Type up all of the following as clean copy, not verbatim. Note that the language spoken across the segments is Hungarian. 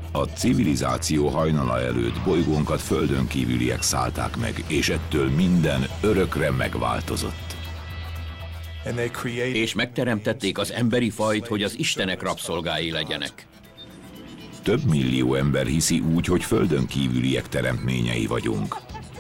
A civilizáció hajnala előtt bolygónkat földön kívüliek szállták meg, és ettől minden örökre megváltozott. És megteremtették az emberi fajt, hogy az istenek rabszolgái legyenek. Több millió ember hiszi úgy, hogy földön kívüliek teremtményei vagyunk.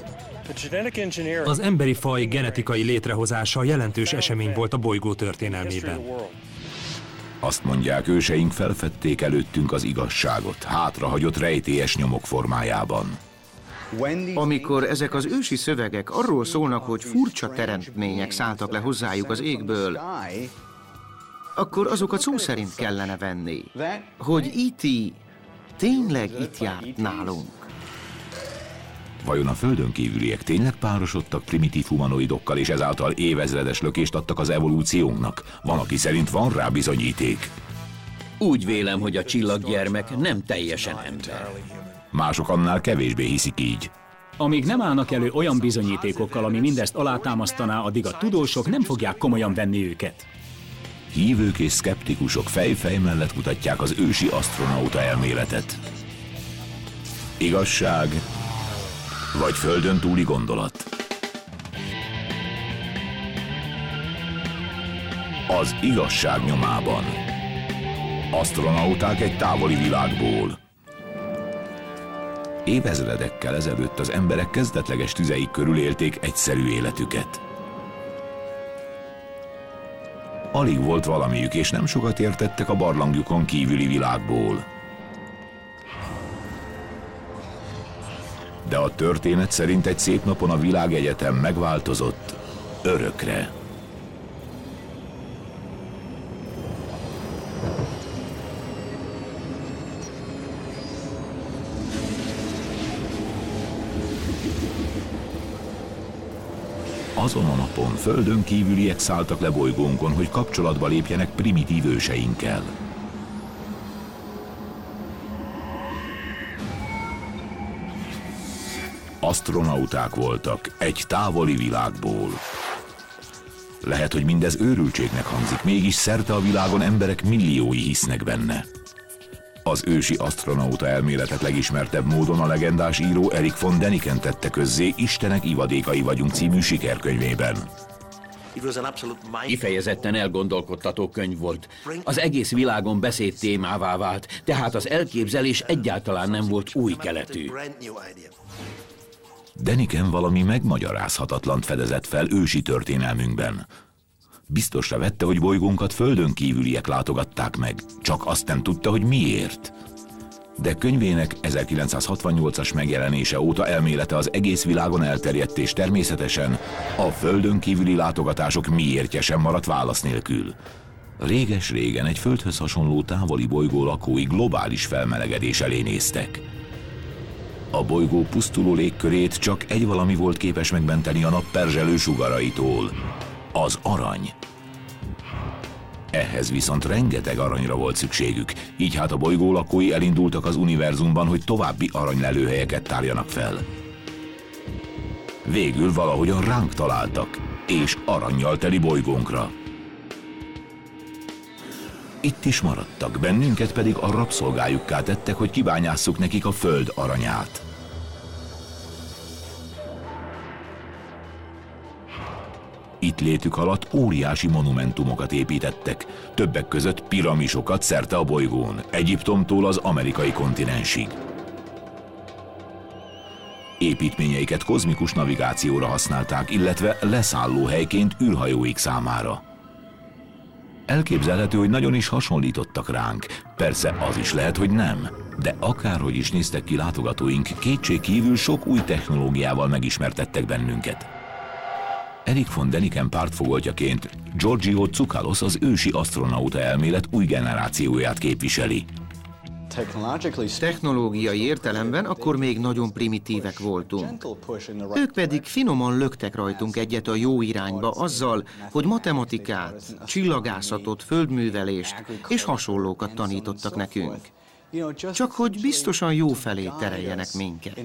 Az emberi faj genetikai létrehozása jelentős esemény volt a bolygó történelmében. Azt mondják, őseink felfedték előttünk az igazságot, hátrahagyott rejtélyes nyomok formájában. Amikor ezek az ősi szövegek arról szólnak, hogy furcsa teremtmények szálltak le hozzájuk az égből, akkor azokat szó szerint kellene venni, hogy E.T. tényleg itt járt nálunk. Vajon a földön kívüliek tényleg párosodtak primitív humanoidokkal, és ezáltal évezredes lökést adtak az evolúciónknak? Van, aki szerint van rá bizonyíték. Úgy vélem, hogy a csillaggyermek nem teljesen ember. Mások annál kevésbé hiszik így. Amíg nem állnak elő olyan bizonyítékokkal, ami mindezt alátámasztaná, addig a tudósok nem fogják komolyan venni őket. Hívők és szkeptikusok fej mellett kutatják az ősi asztronauta elméletet. Igazság vagy földön túli gondolat? Az igazság nyomában. Asztronauták egy távoli világból. Évezredekkel ezelőtt az emberek kezdetleges tüzeik körül élték egyszerű életüket. Alig volt valamiük, és nem sokat értettek a barlangjukon kívüli világból. De a történet szerint egy szép napon a világegyetem megváltozott örökre. Azon a napon földön kívüliek szálltak le bolygónkon, hogy kapcsolatba lépjenek primitív őseinkkel. Asztronauták voltak egy távoli világból. Lehet, hogy mindez őrültségnek hangzik, mégis szerte a világon emberek milliói hisznek benne. Az ősi asztronauta elméletet legismertebb módon a legendás író Erich von Däniken tette közzé Istenek ivadékai vagyunk című sikerkönyvében. Kifejezetten elgondolkodtató könyv volt. Az egész világon beszéd témává vált, tehát az elképzelés egyáltalán nem volt új keletű. Däniken valami megmagyarázhatatlant fedezett fel ősi történelmünkben. Biztosra vette, hogy bolygónkat földön kívüliek látogatták meg, csak azt nem tudta, hogy miért. De könyvének 1968-as megjelenése óta elmélete az egész világon elterjedt, és természetesen a földön kívüli látogatások miértje sem maradt válasz nélkül. Réges-régen egy földhöz hasonló távoli bolygó lakói globális felmelegedés elé néztek. A bolygó pusztuló légkörét csak egy valami volt képes megmenteni a nap perzselő sugaraitól: az arany. Ehhez viszont rengeteg aranyra volt szükségük, így hát a bolygó lakói elindultak az univerzumban, hogy további aranylelőhelyeket tárjanak fel. Végül valahogyan ránk találtak, és arannyal teli bolygónkra. Itt is maradtak, bennünket pedig a rabszolgájukká tettek, hogy kibányásszuk nekik a föld aranyát. Itt létük alatt óriási monumentumokat építettek, többek között piramisokat szerte a bolygón, Egyiptomtól az amerikai kontinensig. Építményeiket kozmikus navigációra használták, illetve leszállóhelyként űrhajóik számára. Elképzelhető, hogy nagyon is hasonlítottak ránk, persze az is lehet, hogy nem, de akárhogy is néztek ki látogatóink, kétségkívül sok új technológiával megismertettek bennünket. Erich von Däniken pártfogoltjaként Giorgio Tsoukalos az ősi asztronauta elmélet új generációját képviseli. Technológiai értelemben akkor még nagyon primitívek voltunk. Ők pedig finoman löktek rajtunk egyet a jó irányba azzal, hogy matematikát, csillagászatot, földművelést és hasonlókat tanítottak nekünk. Csak hogy biztosan jó felé tereljenek minket.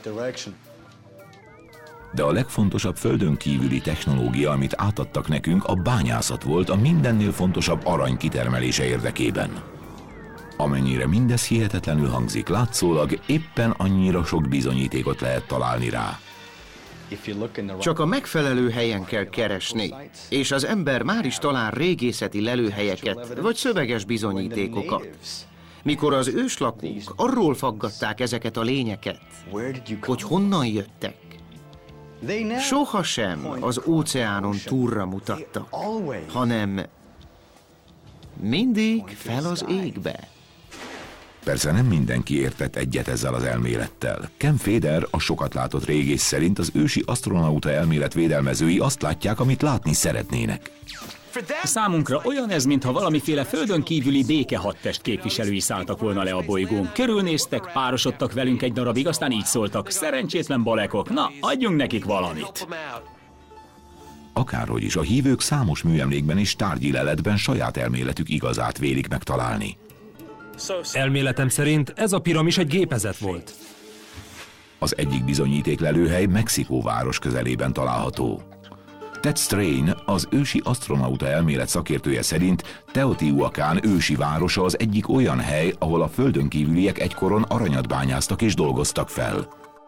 De a legfontosabb földön kívüli technológia, amit átadtak nekünk, a bányászat volt a mindennél fontosabb arany kitermelése érdekében. Amennyire mindez hihetetlenül hangzik, látszólag éppen annyira sok bizonyítékot lehet találni rá. Csak a megfelelő helyen kell keresni, és az ember már is talál régészeti lelőhelyeket, vagy szöveges bizonyítékokat. Mikor az őslakók arról faggatták ezeket a lényeket, hogy honnan jöttek, sohasem az óceánon túlra mutattak, hanem mindig fel az égbe. Persze nem mindenki értett egyet ezzel az elmélettel. Ken Feder, a sokat látott régész szerint az ősi asztronauta elmélet védelmezői azt látják, amit látni szeretnének. Számunkra olyan ez, mintha valamiféle földön kívüli békehadtest képviselői szálltak volna le a bolygón. Körülnéztek, párosodtak velünk egy darabig, aztán így szóltak: szerencsétlen balekok, na, adjunk nekik valamit. Akárhogy is, a hívők számos műemlékben és tárgyi leletben saját elméletük igazát vélik megtalálni. Elméletem szerint ez a piramis egy gépezet volt. Az egyik bizonyíték lelőhely Mexikó város közelében található. Ted Strain, az ősi asztronauta elmélet szakértője szerint Teotihuacán ősi városa az egyik olyan hely, ahol a földön kívüliek egykoron aranyat bányáztak és dolgoztak fel.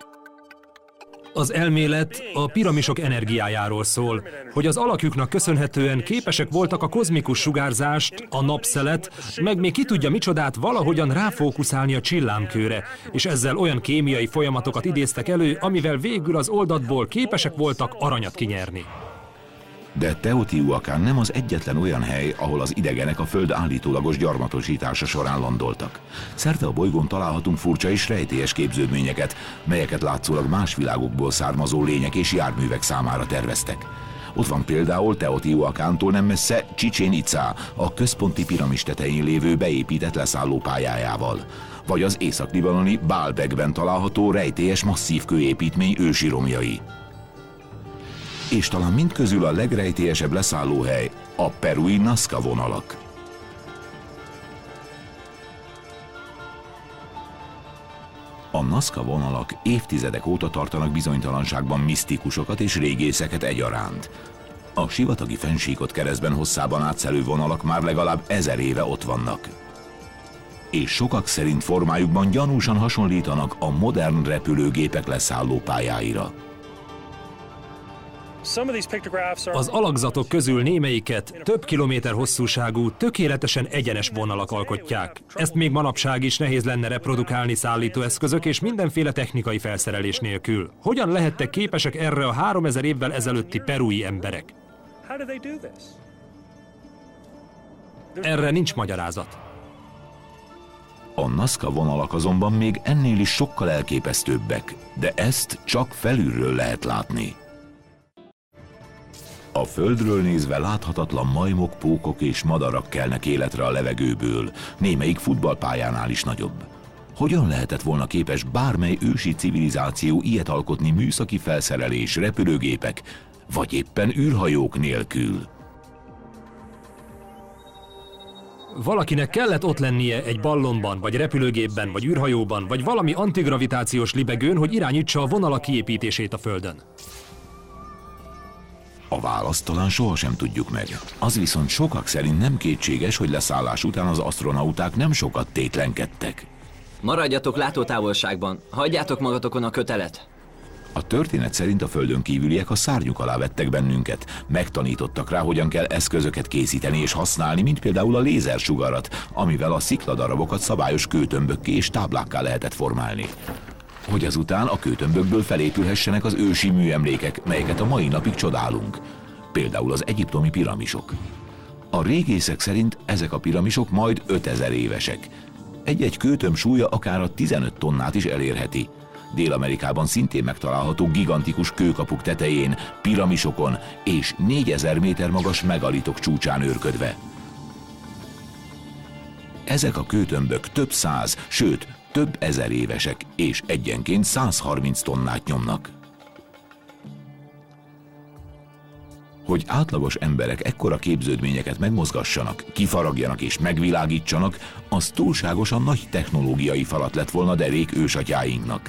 Az elmélet a piramisok energiájáról szól, hogy az alakjuknak köszönhetően képesek voltak a kozmikus sugárzást, a napszelet, meg még ki tudja micsodát valahogyan ráfókuszálni a csillámkőre, és ezzel olyan kémiai folyamatokat idéztek elő, amivel végül az oldatból képesek voltak aranyat kinyerni. De Teotihuacán nem az egyetlen olyan hely, ahol az idegenek a föld állítólagos gyarmatosítása során landoltak. Szerte a bolygón találhatunk furcsa és rejtélyes képződményeket, melyeket látszólag más világokból származó lények és járművek számára terveztek. Ott van például Teotihuacántól nem messze Chichén Itzá, a központi piramis tetején lévő beépített leszállópályájával, vagy az észak-libanoni Baalbekben található rejtélyes masszív kőépítmény ősi romjai. És talán mindközül a legrejtélyesebb leszállóhely a perui Nazca vonalak. A Nazca vonalak évtizedek óta tartanak bizonytalanságban misztikusokat és régészeket egyaránt. A sivatagi fennsíkot keresztben hosszában átszelő vonalak már legalább 1000 éve ott vannak. És sokak szerint formájukban gyanúsan hasonlítanak a modern repülőgépek leszállópályáira. Az alakzatok közül némelyiket több kilométer hosszúságú, tökéletesen egyenes vonalak alkotják. Ezt még manapság is nehéz lenne reprodukálni szállítóeszközök és mindenféle technikai felszerelés nélkül. Hogyan lehettek képesek erre a 3000 évvel ezelőtti perui emberek? Erre nincs magyarázat. A Nazca vonalak azonban még ennél is sokkal elképesztőbbek, de ezt csak felülről lehet látni. A földről nézve láthatatlan majmok, pókok és madarak kelnek életre a levegőből, némelyik futballpályánál is nagyobb. Hogyan lehetett volna képes bármely ősi civilizáció ilyet alkotni műszaki felszerelés, repülőgépek, vagy éppen űrhajók nélkül? Valakinek kellett ott lennie egy ballonban, vagy repülőgépben, vagy űrhajóban, vagy valami antigravitációs libegőn, hogy irányítsa a vonalak kiépítését a Földön. A választ talán sohasem tudjuk meg. Az viszont sokak szerint nem kétséges, hogy leszállás után az asztronauták nem sokat tétlenkedtek. Maradjatok látótávolságban, hagyjátok magatokon a kötelet. A történet szerint a földön kívüliek a szárnyuk alá vettek bennünket. Megtanítottak rá, hogyan kell eszközöket készíteni és használni, mint például a lézersugarat, amivel a szikladarabokat szabályos kőtömbökké és táblákká lehetett formálni. Hogy azután a kőtömbökből felépülhessenek az ősi műemlékek, melyeket a mai napig csodálunk. Például az egyiptomi piramisok. A régészek szerint ezek a piramisok majd 5000 évesek. Egy-egy kőtömb súlya akár a 15 tonnát is elérheti. Dél-Amerikában szintén megtalálható gigantikus kőkapuk tetején, piramisokon és 4000 méter magas megalitok csúcsán őrködve. Ezek a kőtömbök több száz, sőt, több ezer évesek, és egyenként 130 tonnát nyomnak. Hogy átlagos emberek ekkora képződményeket megmozgassanak, kifaragjanak és megvilágítsanak, az túlságosan nagy technológiai falat lett volna derék ősatyáinknak.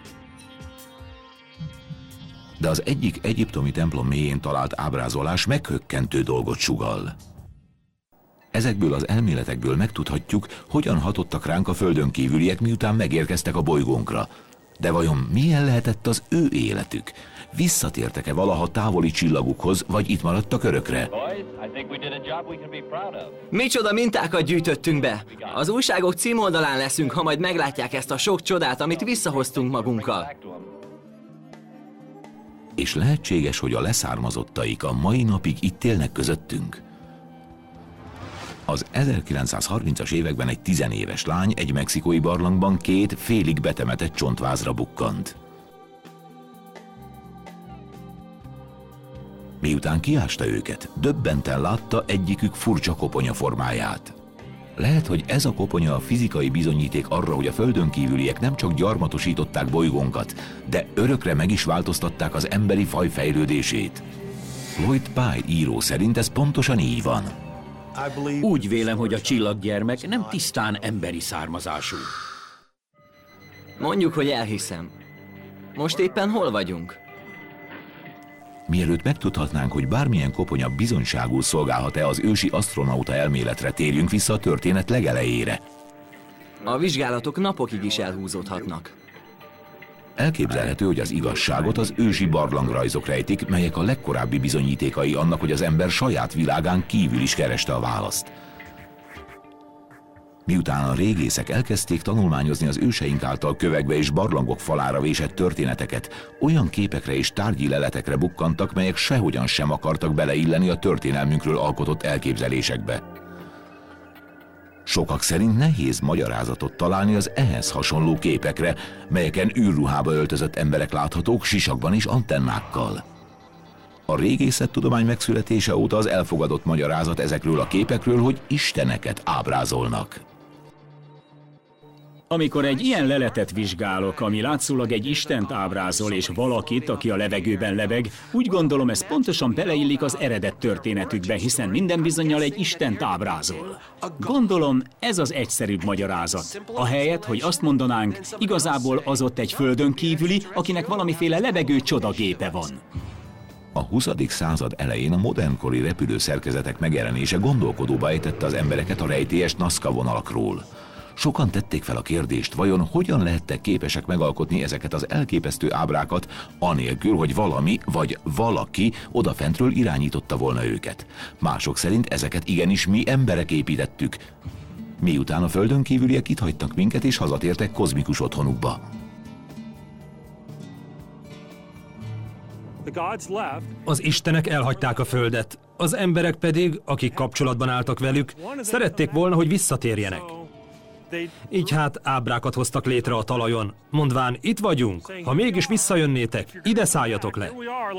De az egyik egyiptomi templom mélyén talált ábrázolás meghökkentő dolgot sugall. Ezekből az elméletekből megtudhatjuk, hogyan hatottak ránk a földön kívüliek, miután megérkeztek a bolygónkra. De vajon milyen lehetett az ő életük? Visszatértek-e valaha távoli csillagukhoz, vagy itt maradtak örökre? Micsoda mintákat gyűjtöttünk be! Az újságok címoldalán leszünk, ha majd meglátják ezt a sok csodát, amit visszahoztunk magunkkal. És lehetséges, hogy a leszármazottaik a mai napig itt élnek közöttünk? Az 1930-as években egy 10 éves lány egy mexikói barlangban 2 félig betemetett csontvázra bukkant. Miután kiásta őket, döbbenten látta egyikük furcsa koponya formáját. Lehet, hogy ez a koponya a fizikai bizonyíték arra, hogy a földön kívüliek nem csak gyarmatosították bolygónkat, de örökre meg is változtatták az emberi faj fejlődését. Lloyd Pye író szerint ez pontosan így van. Úgy vélem, hogy a csillaggyermek nem tisztán emberi származású. Mondjuk, hogy elhiszem. Most éppen hol vagyunk? Mielőtt megtudhatnánk, hogy bármilyen koponya bizonyságul szolgálhat-e az ősi asztronauta elméletre, térjünk vissza a történet legelejére. A vizsgálatok napokig is elhúzódhatnak. Elképzelhető, hogy az igazságot az ősi barlangrajzok rejtik, melyek a legkorábbi bizonyítékai annak, hogy az ember saját világán kívül is kereste a választ. Miután a régészek elkezdték tanulmányozni az őseink által kövekbe és barlangok falára vésett történeteket, olyan képekre és tárgyi leletekre bukkantak, melyek sehogyan sem akartak beleilleni a történelmünkről alkotott elképzelésekbe. Sokak szerint nehéz magyarázatot találni az ehhez hasonló képekre, melyeken űrruhába öltözött emberek láthatók sisakban és antennákkal. A régészettudomány megszületése óta az elfogadott magyarázat ezekről a képekről, hogy isteneket ábrázolnak. Amikor egy ilyen leletet vizsgálok, ami látszólag egy istent ábrázol és valakit, aki a levegőben lebeg, úgy gondolom, ez pontosan beleillik az eredet történetükbe, hiszen minden bizonnyal egy istent ábrázol. Gondolom, ez az egyszerűbb magyarázat. Ahelyett, hogy azt mondanánk, igazából az ott egy földön kívüli, akinek valamiféle lebegő csodagépe van. A 20. század elején a modernkori repülőszerkezetek megjelenése gondolkodóba ejtette az embereket a rejtélyes Nazca vonalakról. Sokan tették fel a kérdést, vajon hogyan lehettek képesek megalkotni ezeket az elképesztő ábrákat, anélkül, hogy valami vagy valaki odafentről irányította volna őket. Mások szerint ezeket igenis mi emberek építettük, miután a földön kívüliek itt hagytak minket és hazatértek kozmikus otthonukba. Az istenek elhagyták a földet, az emberek pedig, akik kapcsolatban álltak velük, szerették volna, hogy visszatérjenek. Így hát ábrákat hoztak létre a talajon, mondván, itt vagyunk, ha mégis visszajönnétek, ide szálljatok le.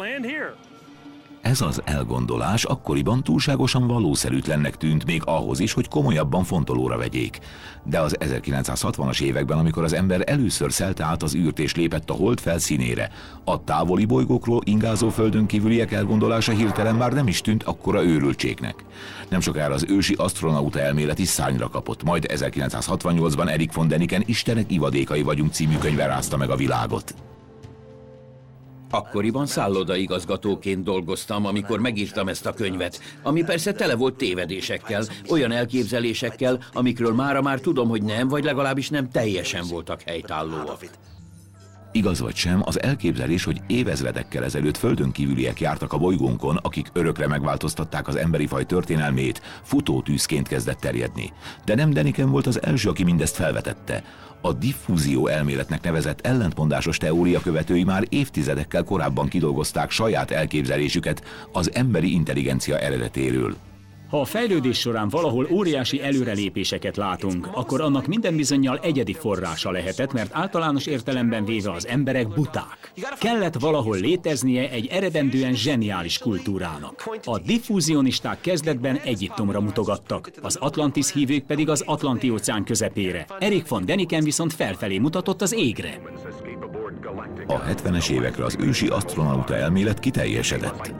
Ez az elgondolás akkoriban túlságosan valószerűtlennek tűnt még ahhoz is, hogy komolyabban fontolóra vegyék. De az 1960-as években, amikor az ember először szelte át az űrt és lépett a hold felszínére, a távoli bolygókról ingázó földön kívüliek elgondolása hirtelen már nem is tűnt akkora őrültségnek. Nem sokára az ősi asztronauta elmélet is szárnyra kapott, majd 1968-ban Erich von Däniken Istenek ivadékai vagyunk című könyve rázta meg a világot. Akkoriban szállodaigazgatóként dolgoztam, amikor megírtam ezt a könyvet, ami persze tele volt tévedésekkel, olyan elképzelésekkel, amikről mára már tudom, hogy nem, vagy legalábbis nem teljesen voltak helytállóak. Igaz vagy sem, az elképzelés, hogy évezredekkel ezelőtt földön kívüliek jártak a bolygónkon, akik örökre megváltoztatták az emberi faj történelmét, futótűzként kezdett terjedni. De nem Däniken volt az első, aki mindezt felvetette. A diffúzió elméletnek nevezett ellentmondásos teória követői már évtizedekkel korábban kidolgozták saját elképzelésüket az emberi intelligencia eredetéről. Ha a fejlődés során valahol óriási előrelépéseket látunk, akkor annak minden bizonnyal egyedi forrása lehetett, mert általános értelemben véve az emberek buták. Kellett valahol léteznie egy eredendően zseniális kultúrának. A diffúzionisták kezdetben Egyiptomra mutogattak, az Atlantis hívők pedig az Atlanti-óceán közepére. Erich von Däniken viszont felfelé mutatott az égre. A 70-es évekre az ősi asztronauta elmélet kiteljesedett.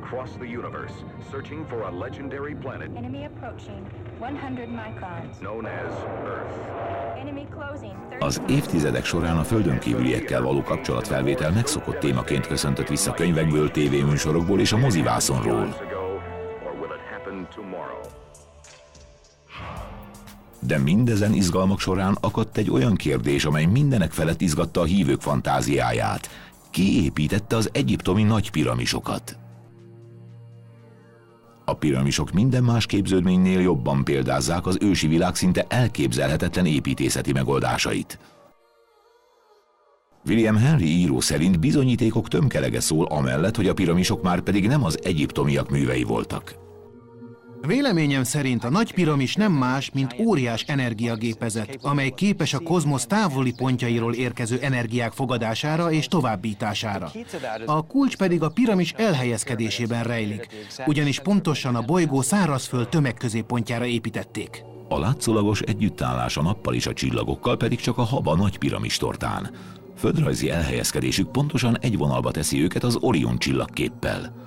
Az évtizedek során a földön kívüliekkel való kapcsolatfelvétel megszokott témaként köszöntött vissza könyvekből, tévéműsorokból és a mozivászonról. De mindezen izgalmak során akadt egy olyan kérdés, amely mindenek felett izgatta a hívők fantáziáját. Ki építette az egyiptomi nagy piramisokat? A piramisok minden más képződménynél jobban példázzák az ősi világ szinte elképzelhetetlen építészeti megoldásait. William Henry író szerint bizonyítékok tömkelege szól amellett, hogy a piramisok már pedig nem az egyiptomiak művei voltak. Véleményem szerint a nagy piramis nem más, mint óriás energiagépezet, amely képes a kozmosz távoli pontjairól érkező energiák fogadására és továbbítására. A kulcs pedig a piramis elhelyezkedésében rejlik, ugyanis pontosan a bolygó szárazföld tömegközéppontjára építették. A látszólagos együttállás a nappal és a csillagokkal pedig csak a hab a nagy piramis tortán. Földrajzi elhelyezkedésük pontosan egy vonalba teszi őket az Orion csillagképpel.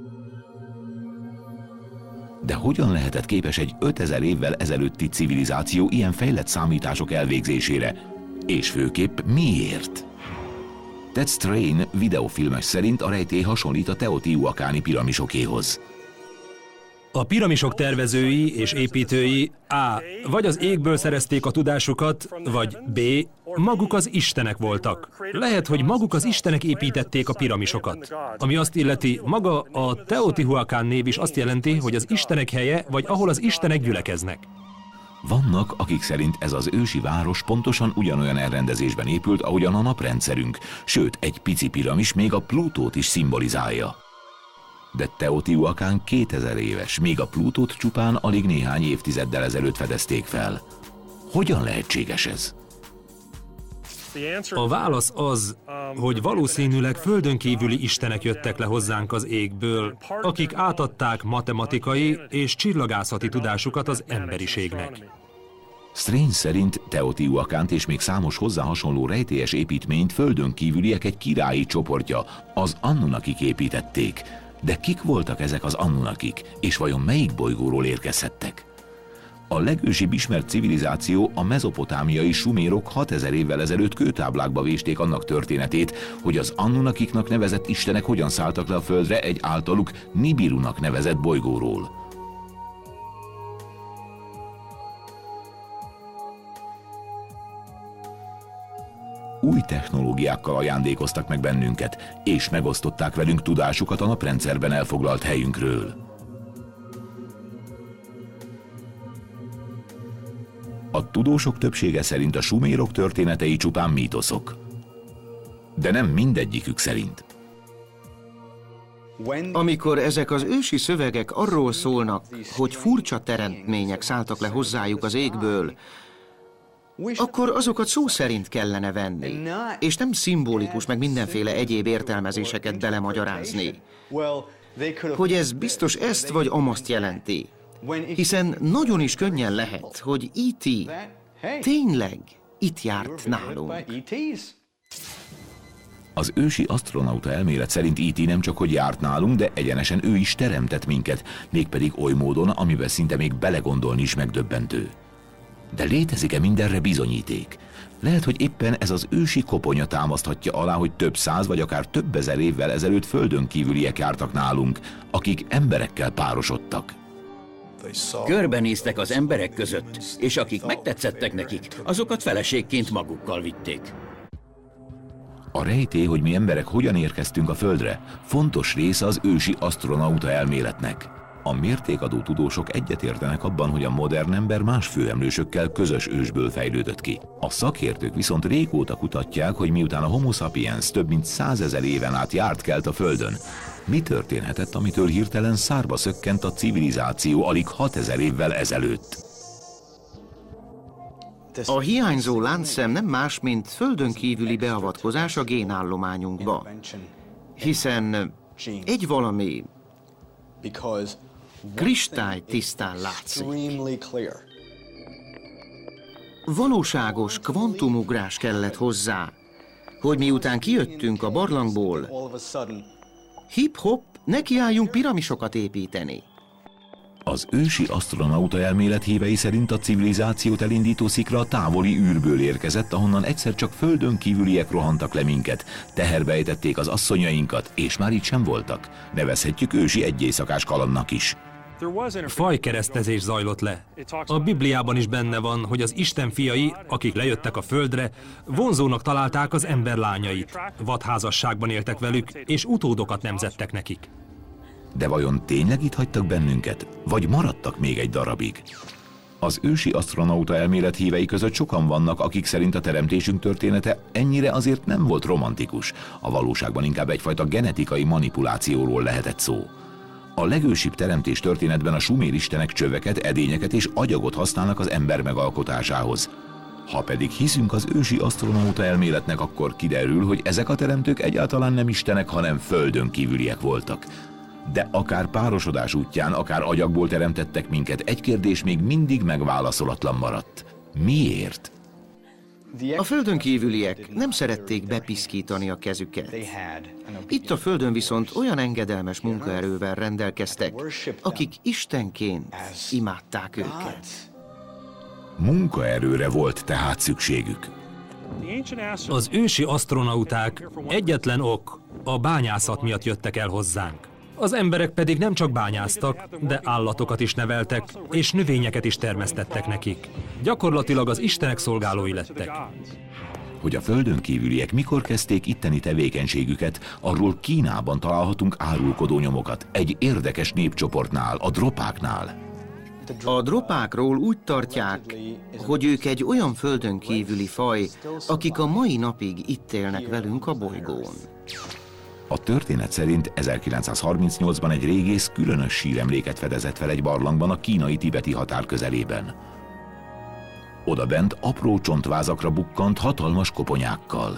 De hogyan lehetett képes egy 5000 évvel ezelőtti civilizáció ilyen fejlett számítások elvégzésére? És főképp miért? Ted Strain videófilmes szerint a rejtély hasonlít a teotihuacáni piramisokéhoz. A piramisok tervezői és építői A. vagy az égből szerezték a tudásukat, vagy B. maguk az istenek voltak. Lehet, hogy maguk az istenek építették a piramisokat. Ami azt illeti, maga a Teotihuacán név is azt jelenti, hogy az istenek helye, vagy ahol az istenek gyülekeznek. Vannak, akik szerint ez az ősi város pontosan ugyanolyan elrendezésben épült, ahogyan a naprendszerünk, sőt, egy pici piramis még a Plutót is szimbolizálja. De Teotihuacán 2000 éves, még a Plutót csupán alig néhány évtizeddel ezelőtt fedezték fel. Hogyan lehetséges ez? A válasz az, hogy valószínűleg földön kívüli istenek jöttek le hozzánk az égből, akik átadták matematikai és csillagászati tudásukat az emberiségnek. Strange szerint Teotihuacánt és még számos hozzá hasonló rejtélyes építményt földön kívüliek egy királyi csoportja, az Anunnakik építették. De kik voltak ezek az Anunnakik, és vajon melyik bolygóról érkezhettek? A legősibb ismert civilizáció, a mezopotámiai sumérok 6000 évvel ezelőtt kőtáblákba vésték annak történetét, hogy az Anunnakiknak nevezett istenek hogyan szálltak le a földre egy általuk Nibirunak nevezett bolygóról. Új technológiákkal ajándékoztak meg bennünket, és megosztották velünk tudásukat a naprendszerben elfoglalt helyünkről. A tudósok többsége szerint a sumérok történetei csupán mítoszok. De nem mindegyikük szerint. Amikor ezek az ősi szövegek arról szólnak, hogy furcsa teremtmények szálltak le hozzájuk az égből, akkor azokat szó szerint kellene venni, és nem szimbolikus meg mindenféle egyéb értelmezéseket belemagyarázni. Hogy ez biztos ezt vagy amazt jelenti. Hiszen nagyon is könnyen lehet, hogy E.T. tényleg itt járt nálunk. Az ősi asztronauta elmélet szerint E.T. nem csak hogy járt nálunk, de egyenesen ő is teremtett minket, mégpedig oly módon, amiben szinte még belegondolni is megdöbbentő. De létezik-e mindenre bizonyíték? Lehet, hogy éppen ez az ősi koponya támaszthatja alá, hogy több száz vagy akár több ezer évvel ezelőtt földön kívüliek jártak nálunk, akik emberekkel párosodtak. Körbenéztek az emberek között, és akik megtetszettek nekik, azokat feleségként magukkal vitték. A rejtély, hogy mi emberek hogyan érkeztünk a Földre, fontos része az ősi asztronauta elméletnek. A mértékadó tudósok egyetértenek abban, hogy a modern ember más főemlősökkel közös ősből fejlődött ki. A szakértők viszont régóta kutatják, hogy miután a Homo sapiens több mint 100 000 éven át járt kelt a Földön, mi történhetett, amitől hirtelen szárba szökkent a civilizáció alig 6000 évvel ezelőtt. A hiányzó láncszem nem más, mint földön kívüli beavatkozás a génállományunkba. Hiszen egy valami kristálytisztán látszik. Valóságos kvantumugrás kellett hozzá, hogy miután kijöttünk a barlangból, hip-hop, nekiálljunk piramisokat építeni. Az ősi asztronauta elmélet hívei szerint a civilizációt elindító szikra a távoli űrből érkezett, ahonnan egyszer csak földön kívüliek rohantak le minket, teherbe ejtették az asszonyainkat, és már itt sem voltak. Nevezhetjük ősi egyéjszakás kalandnak is. Fajkeresztezés zajlott le. A Bibliában is benne van, hogy az Isten fiai, akik lejöttek a földre, vonzónak találták az ember lányait. Vadházasságban éltek velük, és utódokat nemzettek nekik. De vajon tényleg itt hagytak bennünket, vagy maradtak még egy darabig? Az ősi asztronauta elmélet hívei között sokan vannak, akik szerint a teremtésünk története ennyire azért nem volt romantikus. A valóságban inkább egyfajta genetikai manipulációról lehetett szó. A legősibb teremtés történetben a sumér istenek csöveket, edényeket és agyagot használnak az ember megalkotásához. Ha pedig hiszünk az ősi asztronauta elméletnek, akkor kiderül, hogy ezek a teremtők egyáltalán nem istenek, hanem földön kívüliek voltak. De akár párosodás útján, akár agyagból teremtettek minket, egy kérdés még mindig megválaszolatlan maradt. Miért? A földön kívüliek nem szerették bepiszkítani a kezüket. Itt a földön viszont olyan engedelmes munkaerővel rendelkeztek, akik istenként imádták őket. Munkaerőre volt tehát szükségük. Az ősi asztronauták egyetlen ok, a bányászat miatt jöttek el hozzánk. Az emberek pedig nem csak bányáztak, de állatokat is neveltek, és növényeket is termesztettek nekik. Gyakorlatilag az istenek szolgálói lettek. Hogy a földön kívüliek mikor kezdték itteni tevékenységüket, arról Kínában találhatunk árulkodó nyomokat, egy érdekes népcsoportnál, a dropáknál. A dropákról úgy tartják, hogy ők egy olyan földön kívüli faj, akik a mai napig itt élnek velünk a bolygón. A történet szerint 1938-ban egy régész különös síremléket fedezett fel egy barlangban a kínai-tibeti határ közelében. Odabent apró csontvázakra bukkant hatalmas koponyákkal.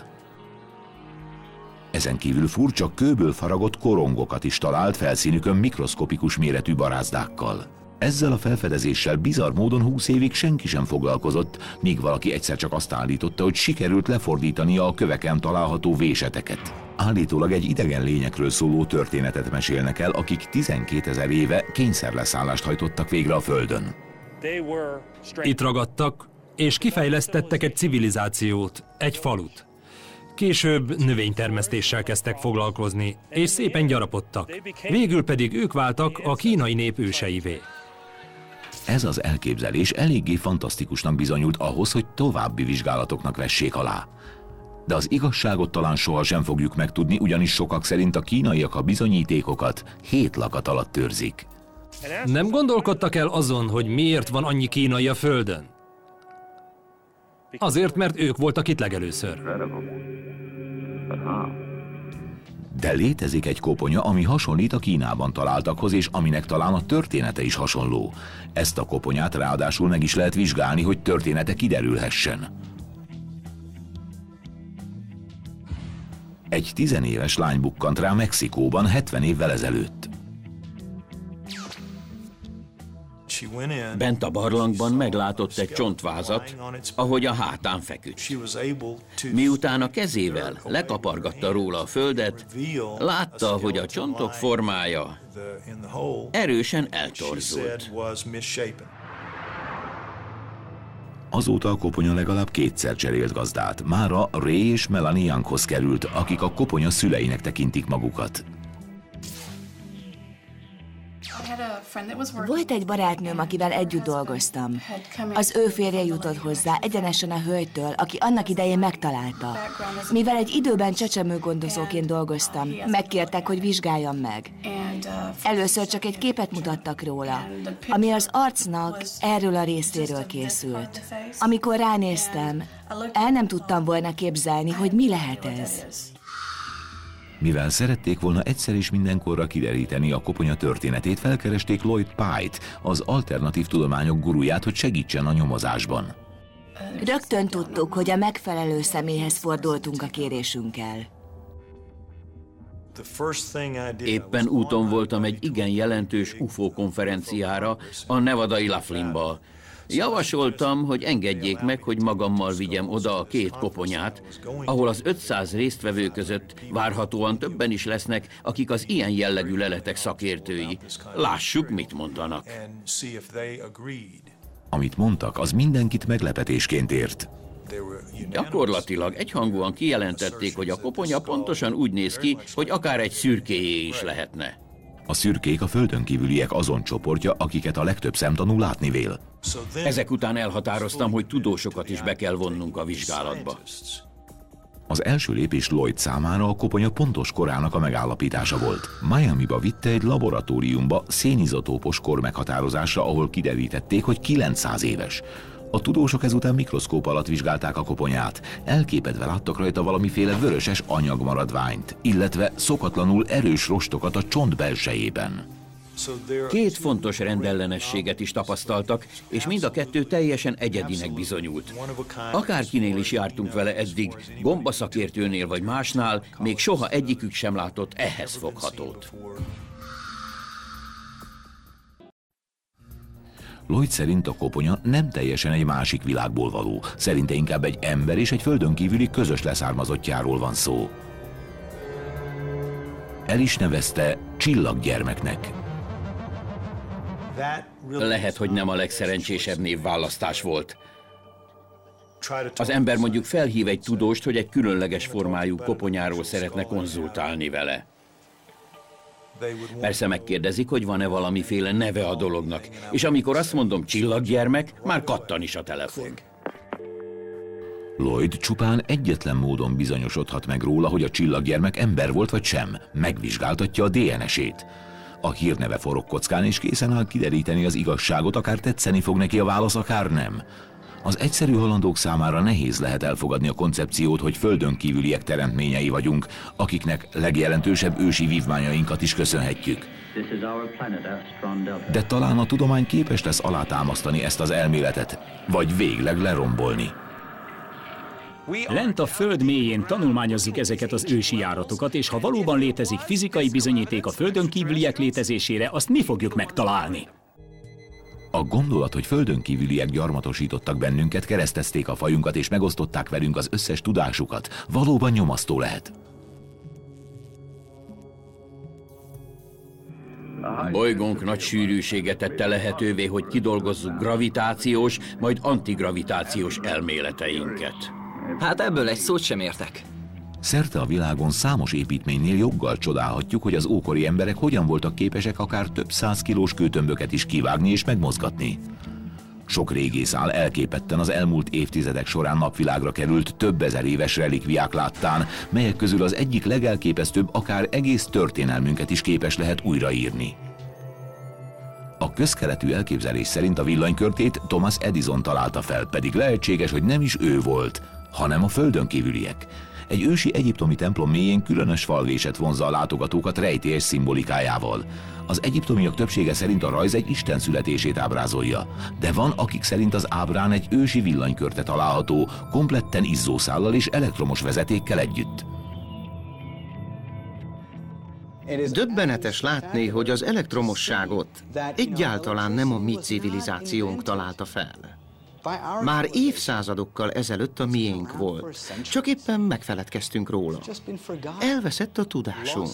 Ezen kívül furcsa kőből faragott korongokat is talált felszínükön mikroszkopikus méretű barázdákkal. Ezzel a felfedezéssel bizarr módon 20 évig senki sem foglalkozott, míg valaki egyszer csak azt állította, hogy sikerült lefordítania a köveken található véseteket. Állítólag egy idegen lényekről szóló történetet mesélnek el, akik 12 000 éve kényszerleszállást hajtottak végre a Földön. Itt ragadtak, és kifejlesztettek egy civilizációt, egy falut. Később növénytermesztéssel kezdtek foglalkozni, és szépen gyarapodtak. Végül pedig ők váltak a kínai nép őseivé. Ez az elképzelés eléggé fantasztikusnak bizonyult ahhoz, hogy további vizsgálatoknak vessék alá. De az igazságot talán sohasem fogjuk megtudni, ugyanis sokak szerint a kínaiak a bizonyítékokat 7 lakat alatt őrzik. Nem gondolkodtak el azon, hogy miért van annyi kínai a Földön? Azért, mert ők voltak itt legelőször. De létezik egy koponya, ami hasonlít a Kínában találtakhoz, és aminek talán a története is hasonló. Ezt a koponyát ráadásul meg is lehet vizsgálni, hogy története kiderülhessen. Egy 10 éves lány bukkant rá Mexikóban 70 évvel ezelőtt. Bent a barlangban meglátott egy csontvázat, ahogy a hátán feküdt. Miután a kezével lekapargatta róla a földet, látta, hogy a csontok formája erősen eltorzult. Azóta a koponya legalább 2-szer cserélt gazdát. Mára Ray és Melanie Younghoz került, akik a koponya szüleinek tekintik magukat. Volt egy barátnőm, akivel együtt dolgoztam. Az ő férje jutott hozzá egyenesen a hölgytől, aki annak idején megtalálta. Mivel egy időben csecsemőgondozóként dolgoztam, megkértek, hogy vizsgáljam meg. Először csak egy képet mutattak róla, ami az arcnak erről a részéről készült. Amikor ránéztem, el nem tudtam volna képzelni, hogy mi lehet ez. Mivel szerették volna egyszer és mindenkorra kideríteni a koponya történetét, felkeresték Lloyd Pye-t, az alternatív tudományok guruját, hogy segítsen a nyomozásban. Rögtön tudtuk, hogy a megfelelő személyhez fordultunk a kérésünkkel. Éppen úton voltam egy igen jelentős UFO konferenciára, a nevadai Laughlinba. Javasoltam, hogy engedjék meg, hogy magammal vigyem oda a 2 koponyát, ahol az 500 résztvevő között várhatóan többen is lesznek, akik az ilyen jellegű leletek szakértői. Lássuk, mit mondanak. Amit mondtak, az mindenkit meglepetésként ért. Gyakorlatilag egyhangúan kijelentették, hogy a koponya pontosan úgy néz ki, hogy akár egy szürkéjé is lehetne. A szürkék a földön kívüliek azon csoportja, akiket a legtöbb szemtanú látni vél. Ezek után elhatároztam, hogy tudósokat is be kell vonnunk a vizsgálatba. Az első lépés Lloyd számára a koponya pontos korának a megállapítása volt. Miamiba vitte egy laboratóriumba szénizotópos kor meghatározásra, ahol kiderítették, hogy 900 éves. A tudósok ezután mikroszkóp alatt vizsgálták a koponyát. Elképedve láttak rajta valamiféle vöröses anyagmaradványt, illetve szokatlanul erős rostokat a csont belsejében. 2 fontos rendellenességet is tapasztaltak, és mind a 2 teljesen egyedinek bizonyult. Akárkinél is jártunk vele eddig, gombaszakértőnél vagy másnál, még soha egyikük sem látott ehhez foghatót. Lloyd szerint a koponya nem teljesen egy másik világból való. Szerinte inkább egy ember és egy földön kívüli közös leszármazottjáról van szó. El is nevezte csillaggyermeknek. Lehet, hogy nem a legszerencsésebb névválasztás volt. Az ember mondjuk felhív egy tudóst, hogy egy különleges formájú koponyáról szeretne konzultálni vele. Persze megkérdezik, hogy van-e valamiféle neve a dolognak, és amikor azt mondom csillaggyermek, már kattan is a telefon. Lloyd csupán egyetlen módon bizonyosodhat meg róla, hogy a csillaggyermek ember volt vagy sem. Megvizsgáltatja a DNS-ét. A hírneve forog kockán, és készen áll kideríteni az igazságot, akár tetszeni fog neki a válasz, akár nem. Az egyszerű halandók számára nehéz lehet elfogadni a koncepciót, hogy földön kívüliek teremtményei vagyunk, akiknek legjelentősebb ősi vívmányainkat is köszönhetjük. De talán a tudomány képes lesz alátámasztani ezt az elméletet, vagy végleg lerombolni. Lent a föld mélyén tanulmányozzuk ezeket az ősi járatokat, és ha valóban létezik fizikai bizonyíték a földön kívüliek létezésére, azt mi fogjuk megtalálni. A gondolat, hogy földön kívüliek gyarmatosítottak bennünket, keresztezték a fajunkat és megosztották velünk az összes tudásukat, valóban nyomasztó lehet. Bolygónk nagy sűrűsége tette lehetővé, hogy kidolgozzuk gravitációs, majd antigravitációs elméleteinket. Hát ebből egy szót sem értek. Szerte a világon számos építménynél joggal csodálhatjuk, hogy az ókori emberek hogyan voltak képesek akár több 100 kilós kőtömböket is kivágni és megmozgatni. Sok régész áll elképetten az elmúlt évtizedek során napvilágra került több ezer éves relikviák láttán, melyek közül az egyik legelképesztőbb akár egész történelmünket is képes lehet újraírni. A közkeletű elképzelés szerint a villanykörtét Thomas Edison találta fel, pedig lehetséges, hogy nem is ő volt, hanem a földön kívüliek. Egy ősi egyiptomi templom mélyén különös falvésett vonzza a látogatókat rejtélyes szimbolikájával. Az egyiptomiak többsége szerint a rajz egy Isten születését ábrázolja, de van, akik szerint az ábrán egy ősi villanykörte található, kompletten izzószállal és elektromos vezetékkel együtt. Döbbenetes látni, hogy az elektromosságot egyáltalán nem a mi civilizációnk találta fel. Már évszázadokkal ezelőtt a miénk volt, csak éppen megfeledkeztünk róla. Elveszett a tudásunk.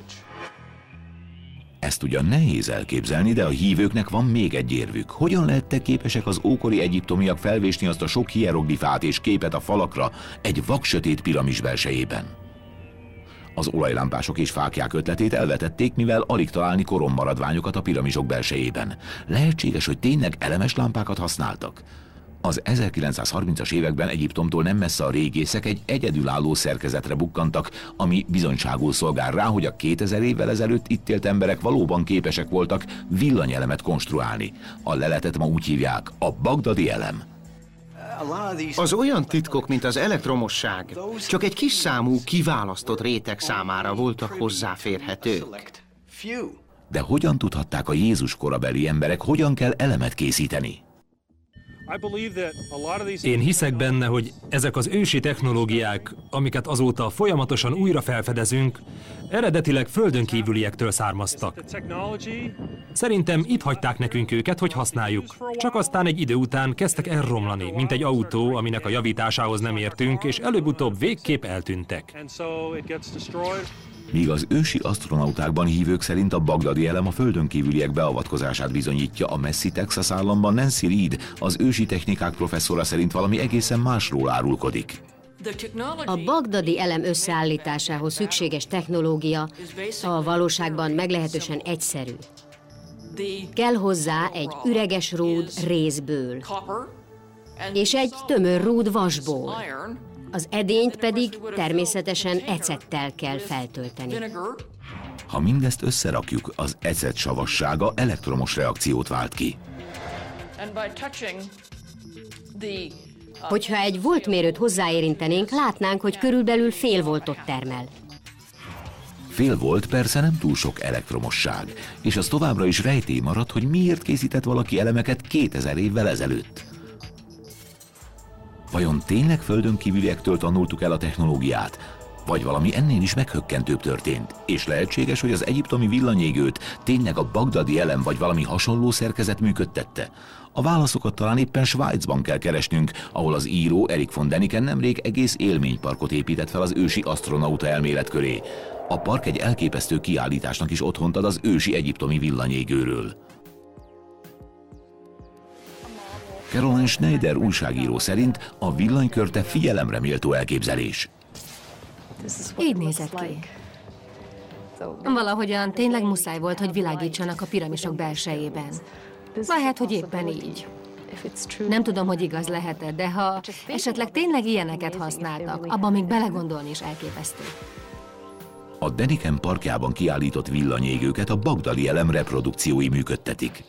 Ezt ugyan nehéz elképzelni, de a hívőknek van még egy érvük. Hogyan lehettek képesek az ókori egyiptomiak felvésni azt a sok hieroglifát és képet a falakra egy vaksötét piramis belsejében? Az olajlámpások és fáklyák ötletét elvetették, mivel alig találni korommaradványokat a piramisok belsejében. Lehetséges, hogy tényleg elemes lámpákat használtak? Az 1930-as években Egyiptomtól nem messze a régészek egy egyedülálló szerkezetre bukkantak, ami bizonyságul szolgál rá, hogy a 2000 évvel ezelőtt itt élt emberek valóban képesek voltak villanyelemet konstruálni. A leletet ma úgy hívják, a bagdadi elem. Az olyan titkok, mint az elektromosság, csak egy kis számú, kiválasztott réteg számára voltak hozzáférhetők. De hogyan tudhatták a Jézus korabeli emberek, hogyan kell elemet készíteni? Én hiszek benne, hogy ezek az ősi technológiák, amiket azóta folyamatosan újra felfedezünk, eredetileg földön kívüliektől származtak. Szerintem itt hagyták nekünk őket, hogy használjuk. Csak aztán egy idő után kezdtek elromlani, mint egy autó, aminek a javításához nem értünk, és előbb-utóbb végképp eltűntek. Míg az ősi asztronautákban hívők szerint a bagdadi elem a földön kívüliek beavatkozását bizonyítja, a messzi Texas államban Nancy Reed, az ősi technikák professzora szerint valami egészen másról árulkodik. A bagdadi elem összeállításához szükséges technológia a valóságban meglehetősen egyszerű. Kell hozzá egy üreges rúd rézből, és egy tömör rúd vasból. Az edényt pedig természetesen ecettel kell feltölteni. Ha mindezt összerakjuk, az ecet savassága elektromos reakciót vált ki. Hogyha egy voltmérőt hozzáérintenénk, látnánk, hogy körülbelül fél voltot termel. Fél volt persze nem túl sok elektromosság, és az továbbra is rejtély maradt, hogy miért készített valaki elemeket 2000 évvel ezelőtt. Vajon tényleg földön kívüliektől tanultuk el a technológiát? Vagy valami ennél is meghökkentőbb történt? És lehetséges, hogy az egyiptomi villanyégőt tényleg a bagdadi elem vagy valami hasonló szerkezet működtette? A válaszokat talán éppen Svájcban kell keresnünk, ahol az író Erich von Däniken nemrég egész élményparkot épített fel az ősi asztronauta elmélet köré. A park egy elképesztő kiállításnak is otthont ad az ősi egyiptomi villanyégőről. Caroline Schneider újságíró szerint a villanykörte figyelemre méltó elképzelés. Így nézett ki. Valahogyan tényleg muszáj volt, hogy világítsanak a piramisok belsejében. Lehet, hogy éppen így. Nem tudom, hogy igaz lehet-e, de ha esetleg tényleg ilyeneket használtak, abban még belegondolni is elképesztő. A Däniken parkjában kiállított villanyégőket a bagdadi elem reprodukciói működtetik.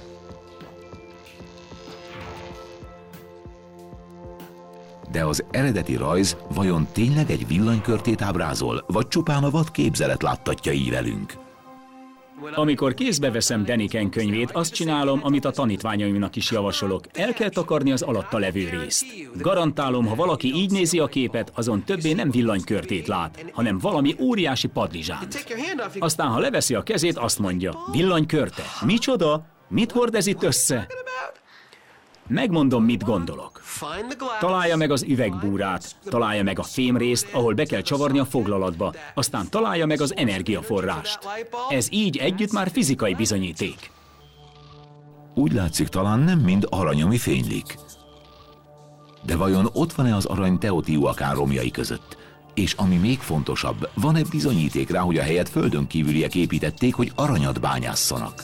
De az eredeti rajz vajon tényleg egy villanykörtét ábrázol, vagy csupán a vad képzelet láttatja így velünk? Amikor kézbe veszem Däniken könyvét, azt csinálom, amit a tanítványaimnak is javasolok. El kell takarni az alatta levő részt. Garantálom, ha valaki így nézi a képet, azon többé nem villanykörtét lát, hanem valami óriási padlizsánt. Aztán, ha leveszi a kezét, azt mondja, villanykörte. Micsoda? Mit hord ez itt össze? Megmondom, mit gondolok. Találja meg az üvegbúrát, találja meg a fémrészt, ahol be kell csavarni a foglalatba, aztán találja meg az energiaforrást. Ez így együtt már fizikai bizonyíték. Úgy látszik, talán nem mind arany, ami fénylik. De vajon ott van-e az arany Teotihuacán romjai között? És ami még fontosabb, van-e bizonyíték rá, hogy a helyet földön kívüliek építették, hogy aranyat bányásszanak?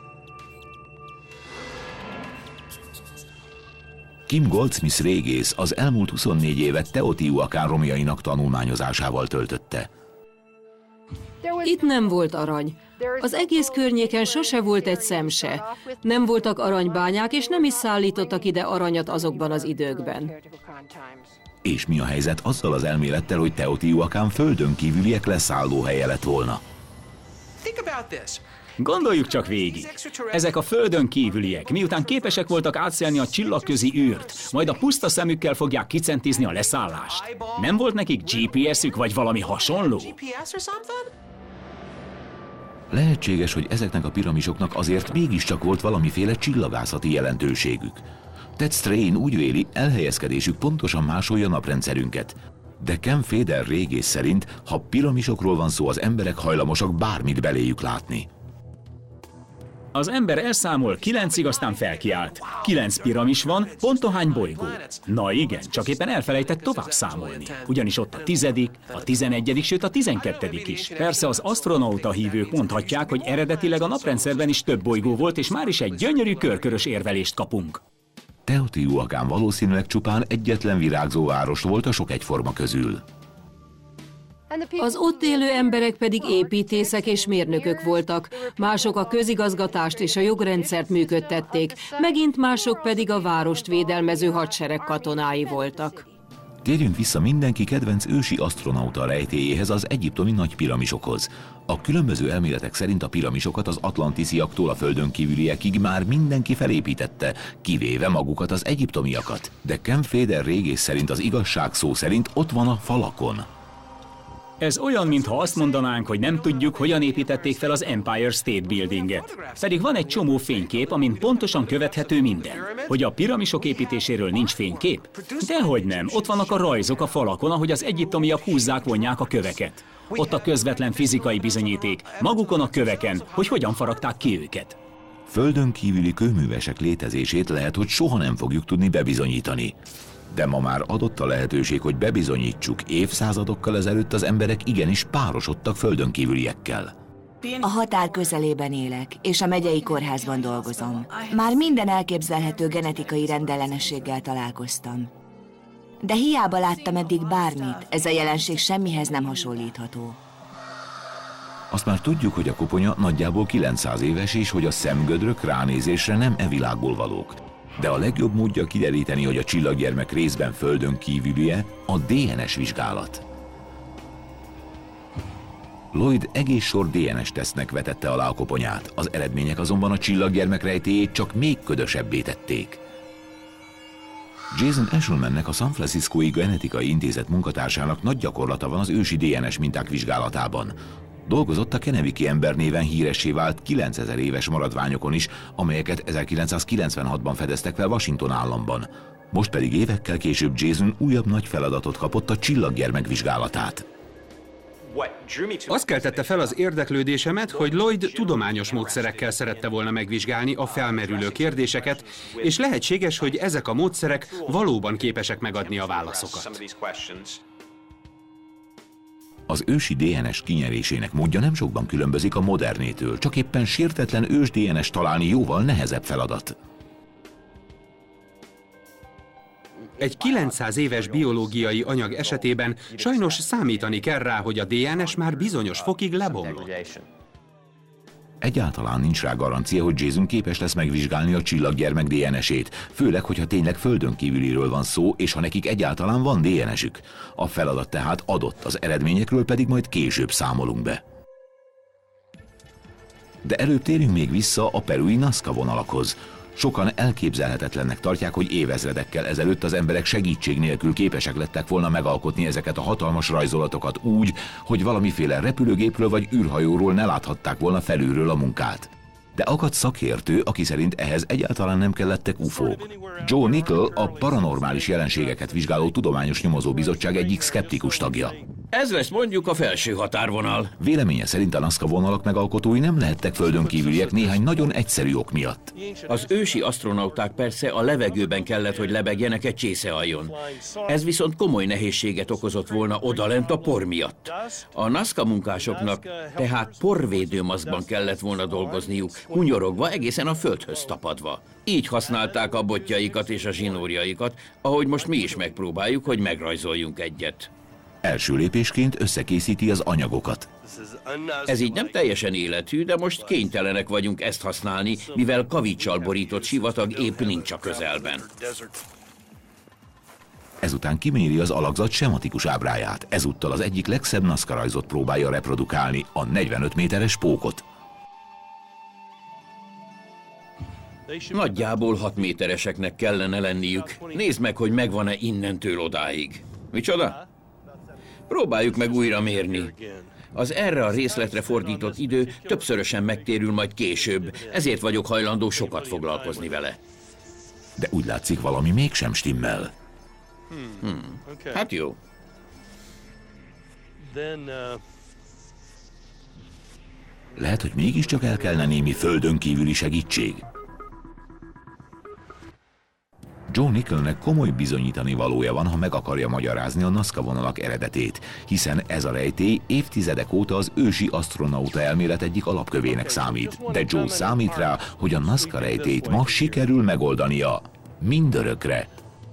Kim Goldsmith régész az elmúlt 24 évet Teotihuacán romjainak tanulmányozásával töltötte. Itt nem volt arany. Az egész környéken sose volt egy szem se. Nem voltak aranybányák, és nem is szállítottak ide aranyat azokban az időkben. És mi a helyzet azzal az elmélettel, hogy Teotihuacán földön kívüliek leszállóhelye lett volna? Gondoljuk csak végig. Ezek a földön kívüliek, miután képesek voltak átszelni a csillagközi űrt, majd a puszta szemükkel fogják kicentizni a leszállást. Nem volt nekik GPS-ük vagy valami hasonló? Lehetséges, hogy ezeknek a piramisoknak azért mégiscsak volt valamiféle csillagászati jelentőségük. Ted Strain úgy véli, elhelyezkedésük pontosan másolja naprendszerünket. De Ken Feder régész szerint, ha piramisokról van szó, az emberek hajlamosak bármit beléjük látni. Az ember elszámol 9-ig, aztán felkiált. 9 piramis van, pontohány bolygó. Na igen, csak éppen elfelejtett tovább számolni. Ugyanis ott a 10., a 11., sőt a 12. is. Persze az asztronauta hívők mondhatják, hogy eredetileg a naprendszerben is több bolygó volt, és már is egy gyönyörű körkörös érvelést kapunk. Teotihuacán valószínűleg csupán egyetlen virágzó város volt a sok egyforma közül. Az ott élő emberek pedig építészek és mérnökök voltak, mások a közigazgatást és a jogrendszert működtették, megint mások pedig a várost védelmező hadsereg katonái voltak. Térjünk vissza mindenki kedvenc ősi asztronauta rejtélyéhez, az egyiptomi nagy piramisokhoz. A különböző elméletek szerint a piramisokat az atlantisziaktól a földön kívüliekig már mindenki felépítette, kivéve magukat az egyiptomiakat. De Ken Feder régész szerint az igazság szó szerint ott van a falakon. Ez olyan, mintha azt mondanánk, hogy nem tudjuk, hogyan építették fel az Empire State Buildinget. Pedig van egy csomó fénykép, amin pontosan követhető minden. Hogy a piramisok építéséről nincs fénykép? Dehogy nem, ott vannak a rajzok a falakon, ahogy az egyiptomiak húzzák, vonják a köveket. Ott a közvetlen fizikai bizonyíték, magukon a köveken, hogy hogyan faragták ki őket. Földön kívüli kőművesek létezését lehet, hogy soha nem fogjuk tudni bebizonyítani. De ma már adott a lehetőség, hogy bebizonyítsuk, évszázadokkal ezelőtt az emberek igenis párosodtak földönkívüliekkel. A határ közelében élek, és a megyei kórházban dolgozom. Már minden elképzelhető genetikai rendellenességgel találkoztam. De hiába láttam eddig bármit, ez a jelenség semmihez nem hasonlítható. Azt már tudjuk, hogy a koponya nagyjából 900 éves, és hogy a szemgödrök ránézésre nem e világból valók. De a legjobb módja kideríteni, hogy a csillaggyermek részben földön kívülie, a DNS vizsgálat. Lloyd egész sor DNS tesztnek vetette alá a koponyát, az eredmények azonban a csillaggyermek rejtélyét csak még ködösebbé tették. Jason Eshelmannek, a San Franciscói Genetikai Intézet munkatársának nagy gyakorlata van az ősi DNS minták vizsgálatában. Dolgozott a Kennewick-i ember néven híressé vált 9000 éves maradványokon is, amelyeket 1996-ban fedeztek fel Washington államban. Most pedig évekkel később Jason újabb nagy feladatot kapott, a csillaggyermek vizsgálatát. Az keltette fel az érdeklődésemet, hogy Lloyd tudományos módszerekkel szerette volna megvizsgálni a felmerülő kérdéseket, és lehetséges, hogy ezek a módszerek valóban képesek megadni a válaszokat. Az ősi DNS kinyerésének módja nem sokban különbözik a modernétől, csak éppen sértetlen ős DNS találni jóval nehezebb feladat. Egy 900 éves biológiai anyag esetében sajnos számítani kell rá, hogy a DNS már bizonyos fokig lebomlott. Egyáltalán nincs rá garancia, hogy Jason képes lesz megvizsgálni a csillaggyermek DNS-ét, főleg, hogyha tényleg földön kívüliről van szó, és ha nekik egyáltalán van DNS-ük. A feladat tehát adott, az eredményekről pedig majd később számolunk be. De előbb térjünk még vissza a perui Nazca vonalakhoz. Sokan elképzelhetetlennek tartják, hogy évezredekkel ezelőtt az emberek segítség nélkül képesek lettek volna megalkotni ezeket a hatalmas rajzolatokat úgy, hogy valamiféle repülőgépről vagy űrhajóról ne láthatták volna felülről a munkát. De akadt szakértő, aki szerint ehhez egyáltalán nem kellettek UFO-k. Joe Nickel, a paranormális jelenségeket vizsgáló tudományos nyomozóbizottság egyik szkeptikus tagja. Ez lesz mondjuk a felső határvonal. Véleménye szerint a Nazca vonalak megalkotói nem lehettek földön kívüliek néhány nagyon egyszerű ok miatt. Az ősi asztronauták persze a levegőben kellett, hogy lebegjenek egy csészealjon. Ez viszont komoly nehézséget okozott volna odalent a por miatt. A Nazca munkásoknak tehát porvédőmaszkban kellett volna dolgozniuk, hunyorogva egészen a földhöz tapadva. Így használták a botjaikat és a zsinórjaikat, ahogy most mi is megpróbáljuk, hogy megrajzoljunk egyet. Első lépésként összekészíti az anyagokat. Ez így nem teljesen életű, de most kénytelenek vagyunk ezt használni, mivel kaviccsal borított sivatag épp nincs a közelben. Ezután kiméri az alakzat sematikus ábráját. Ezúttal az egyik legszebb Nazca rajzot próbálja reprodukálni, a 45 méteres pókot. Nagyjából 6 métereseknek kellene lenniük. Nézd meg, hogy megvan-e innentől odáig. Micsoda? Próbáljuk meg újra mérni. Az erre a részletre fordított idő többszörösen megtérül majd később, ezért vagyok hajlandó sokat foglalkozni vele. De úgy látszik, valami mégsem stimmel. Hát jó. Lehet, hogy mégiscsak el kellene némi földön kívüli segítség. Joe Nickelnek komoly bizonyítani valója van, ha meg akarja magyarázni a Nazca vonalak eredetét, hiszen ez a rejtély évtizedek óta az ősi asztronauta elmélet egyik alapkövének számít. De Joe számít rá, hogy a Nazca rejtélyt ma sikerül megoldania. Mindörökre.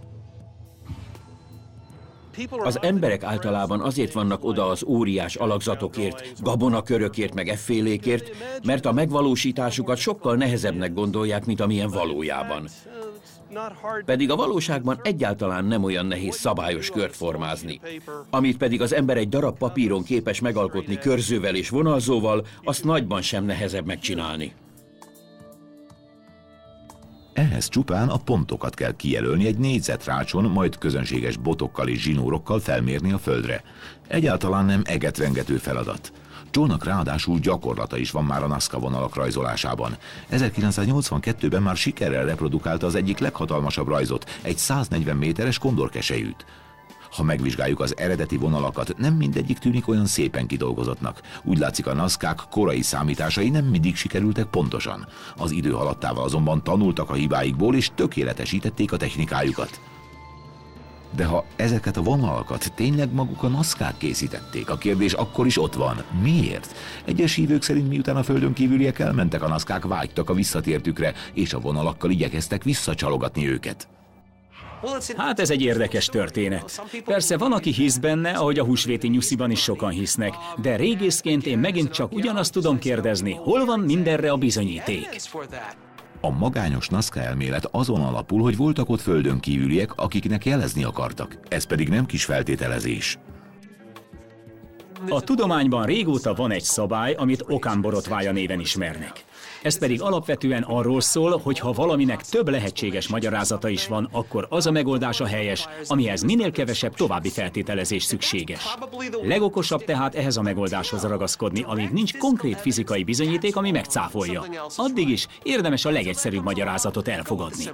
Az emberek általában azért vannak oda az óriás alakzatokért, gabonakörökért meg effélékért, mert a megvalósításukat sokkal nehezebbnek gondolják, mint amilyen valójában. Pedig a valóságban egyáltalán nem olyan nehéz szabályos kört formázni. Amit pedig az ember egy darab papíron képes megalkotni körzővel és vonalzóval, azt nagyban sem nehezebb megcsinálni. Ehhez csupán a pontokat kell kijelölni egy négyzetrácson, majd közönséges botokkal és zsinórokkal felmérni a földre. Egyáltalán nem egetrengető feladat. Joe-nak ráadásul gyakorlata is van már a Nazca vonalak rajzolásában. 1982-ben már sikerrel reprodukálta az egyik leghatalmasabb rajzot, egy 140 méteres kondorkeselyűt. Ha megvizsgáljuk az eredeti vonalakat, nem mindegyik tűnik olyan szépen kidolgozottnak. Úgy látszik, a Nazcák korai számításai nem mindig sikerültek pontosan. Az idő haladtával azonban tanultak a hibáikból és tökéletesítették a technikájukat. De ha ezeket a vonalakat tényleg maguk a nazkák készítették, a kérdés akkor is ott van. Miért? Egyes hívők szerint miután a földön kívüliek elmentek, a nazkák vágytak a visszatértükre, és a vonalakkal igyekeztek visszacsalogatni őket. Hát ez egy érdekes történet. Persze van, aki hisz benne, ahogy a húsvéti nyusziban is sokan hisznek, de régészként én megint csak ugyanazt tudom kérdezni, hol van mindenre a bizonyíték? A magányos Nazca elmélet azon alapul, hogy voltak ott földön kívüliek, akiknek jelezni akartak. Ez pedig nem kis feltételezés. A tudományban régóta van egy szabály, amit Okán-borotvája néven ismernek. Ez pedig alapvetően arról szól, hogy ha valaminek több lehetséges magyarázata is van, akkor az a megoldás a helyes, amihez minél kevesebb további feltételezés szükséges. Legokosabb tehát ehhez a megoldáshoz ragaszkodni, amíg nincs konkrét fizikai bizonyíték, ami megcáfolja. Addig is érdemes a legegyszerűbb magyarázatot elfogadni.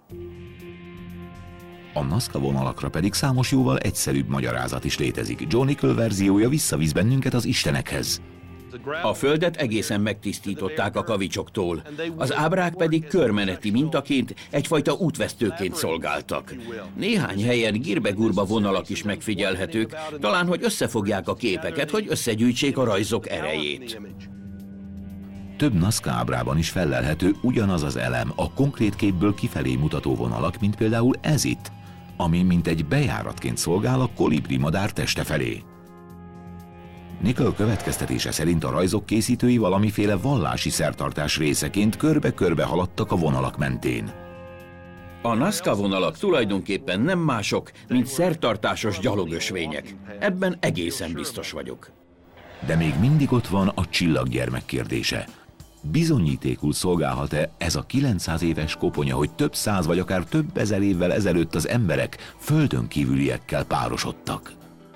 A Nazca vonalakra pedig számos jóval egyszerűbb magyarázat is létezik. John Nickel verziója visszavisz bennünket az istenekhez. A földet egészen megtisztították a kavicsoktól, az ábrák pedig körmeneti mintaként, egyfajta útvesztőként szolgáltak. Néhány helyen gírbe-gurba vonalak is megfigyelhetők, talán hogy összefogják a képeket, hogy összegyűjtsék a rajzok erejét. Több Nazca ábrában is fellelhető ugyanaz az elem, a konkrét képből kifelé mutató vonalak, mint például ez itt, ami mint egy bejáratként szolgál a kolibri madár teste felé. Nickel következtetése szerint a rajzok készítői valamiféle vallási szertartás részeként körbe-körbe haladtak a vonalak mentén. A Nazca vonalak tulajdonképpen nem mások, mint szertartásos gyalogösvények. Ebben egészen biztos vagyok. De még mindig ott van a csillaggyermek kérdése. Bizonyítékul szolgálhat-e ez a 900 éves koponya, hogy több száz vagy akár több ezer évvel ezelőtt az emberek földön kívüliekkel párosodtak?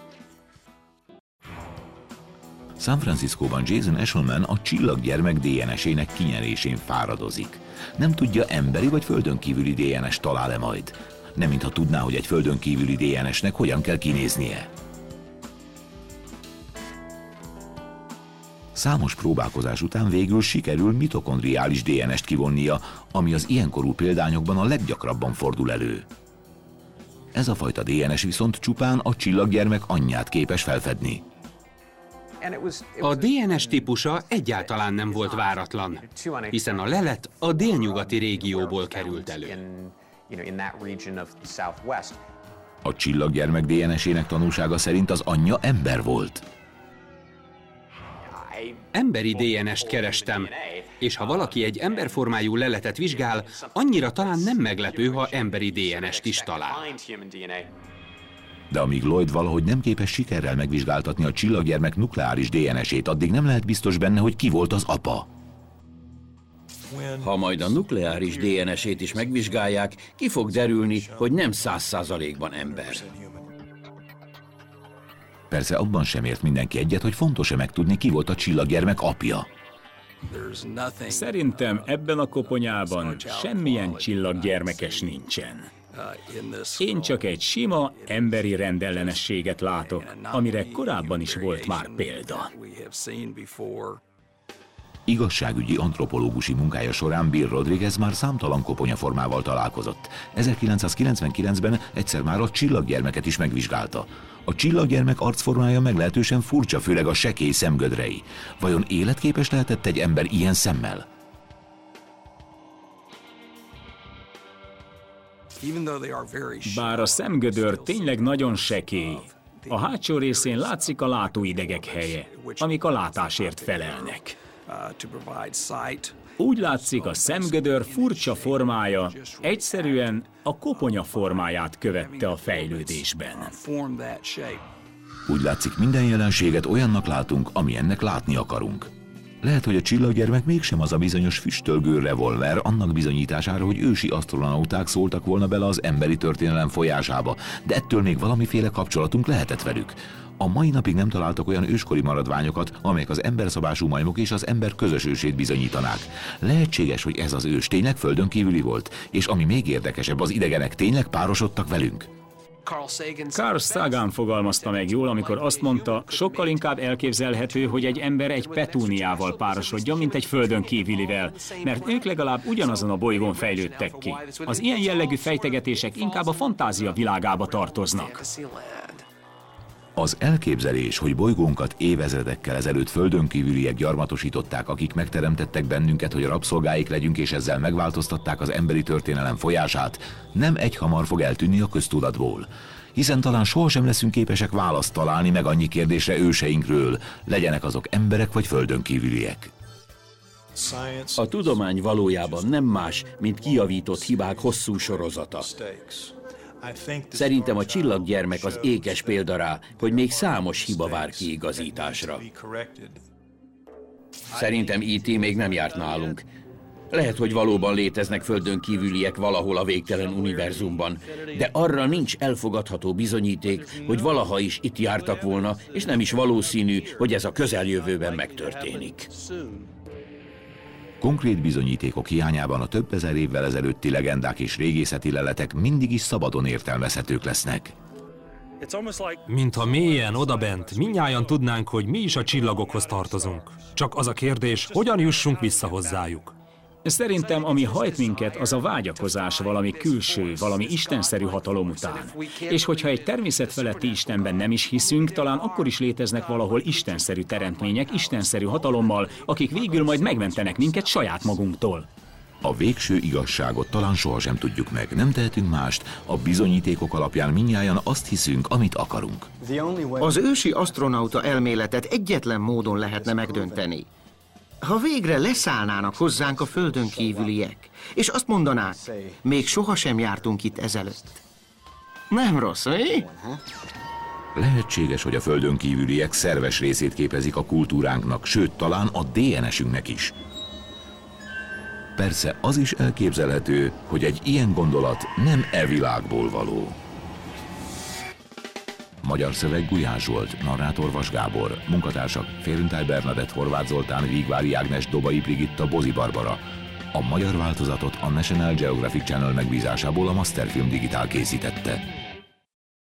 San Franciscóban Jason Eshelman a csillaggyermek DNS-ének kinyerésén fáradozik. Nem tudja, emberi vagy földön kívüli DNS talál-e majd. Nem mintha tudná, hogy egy földön kívüli DNS-nek hogyan kell kinéznie. Számos próbálkozás után végül sikerül mitokondriális DNS-t kivonnia, ami az ilyenkorú példányokban a leggyakrabban fordul elő. Ez a fajta DNS viszont csupán a csillaggyermek anyját képes felfedni. A DNS típusa egyáltalán nem volt váratlan, hiszen a lelet a délnyugati régióból került elő. A csillaggyermek DNS-ének tanúsága szerint az anyja ember volt. Emberi DNS-t kerestem, és ha valaki egy emberformájú leletet vizsgál, annyira talán nem meglepő, ha emberi DNS-t is talál. De amíg Lloyd valahogy nem képes sikerrel megvizsgáltatni a csillaggyermek nukleáris DNS-ét, addig nem lehet biztos benne, hogy ki volt az apa. Ha majd a nukleáris DNS-ét is megvizsgálják, ki fog derülni, hogy nem 100%-ban ember. Persze abban sem ért mindenki egyet, hogy fontos-e megtudni, ki volt a csillaggyermek apja. Szerintem ebben a koponyában semmilyen csillaggyermekes nincsen. Én csak egy sima emberi rendellenességet látok, amire korábban is volt már példa. Igazságügyi antropológusi munkája során Bill Rodriguez már számtalan koponyaformával találkozott. 1999-ben egyszer már a csillaggyermeket is megvizsgálta. A csillaggyermek arcformája meglehetősen furcsa, főleg a sekély szemgödrei. Vajon életképes lehetett egy ember ilyen szemmel? Bár a szemgödör tényleg nagyon sekély, a hátsó részén látszik a látóidegek helye, amik a látásért felelnek. Úgy látszik, a szemgödör furcsa formája egyszerűen a koponya formáját követte a fejlődésben. Úgy látszik, minden jelenséget olyannak látunk, amilyennek látni akarunk. Lehet, hogy a csillaggyermek mégsem az a bizonyos füstölgő revolver annak bizonyítására, hogy ősi asztronauták szóltak volna bele az emberi történelem folyásába, de ettől még valamiféle kapcsolatunk lehetett velük. A mai napig nem találtak olyan őskori maradványokat, amelyek az emberszabású majmok és az ember közös ősét bizonyítanák. Lehetséges, hogy ez az ős tényleg földön kívüli volt, és ami még érdekesebb, az idegenek tényleg párosodtak velünk. Carl Sagan fogalmazta meg jól, amikor azt mondta, sokkal inkább elképzelhető, hogy egy ember egy petúniával párosodjon, mint egy földön kívülivel, mert ők legalább ugyanazon a bolygón fejlődtek ki. Az ilyen jellegű fejtegetések inkább a fantázia világába tartoznak. Az elképzelés, hogy bolygónkat évezredekkel ezelőtt földön kívüliek gyarmatosították, akik megteremtettek bennünket, hogy rabszolgáik legyünk, és ezzel megváltoztatták az emberi történelem folyását, nem egyhamar fog eltűnni a köztudatból. Hiszen talán sohasem leszünk képesek választ találni meg annyi kérdésre őseinkről, legyenek azok emberek vagy földön kívüliek. A tudomány valójában nem más, mint kijavított hibák hosszú sorozata. Szerintem a Csillaggyermek az ékes példa rá, hogy még számos hiba vár kiigazításra. Szerintem E.T. még nem járt nálunk. Lehet, hogy valóban léteznek földön kívüliek valahol a végtelen univerzumban, de arra nincs elfogadható bizonyíték, hogy valaha is itt jártak volna, és nem is valószínű, hogy ez a közeljövőben megtörténik. Konkrét bizonyítékok hiányában a több ezer évvel ezelőtti legendák és régészeti leletek mindig is szabadon értelmezhetők lesznek. Mintha mélyen odabent mindnyájan tudnánk, hogy mi is a csillagokhoz tartozunk. Csak az a kérdés, hogyan jussunk vissza hozzájuk. Szerintem, ami hajt minket, az a vágyakozás valami külső, valami istenszerű hatalom után. És hogyha egy természetfeletti Istenben nem is hiszünk, talán akkor is léteznek valahol istenszerű teremtmények, istenszerű hatalommal, akik végül majd megmentenek minket saját magunktól. A végső igazságot talán sohasem tudjuk meg, nem tehetünk mást, a bizonyítékok alapján mindnyájan azt hiszünk, amit akarunk. Az ősi asztronauta elméletet egyetlen módon lehetne megdönteni. Ha végre leszállnának hozzánk a földön kívüliek, és azt mondanák, még sohasem jártunk itt ezelőtt. Nem rossz, mi? Lehetséges, hogy a földön kívüliek szerves részét képezik a kultúránknak, sőt, talán a DNS-ünknek is. Persze az is elképzelhető, hogy egy ilyen gondolat nem e világból való. Magyar szöveg Gulyás Zsolt, narrátor Vas Gábor, munkatársak Férüntály Bernadett, Horváth Zoltán, Vígvári Ágnes, Dobai Brigitta, Bozi Barbara. A magyar változatot a National Geographic Channel megbízásából a Masterfilm Digitál készítette.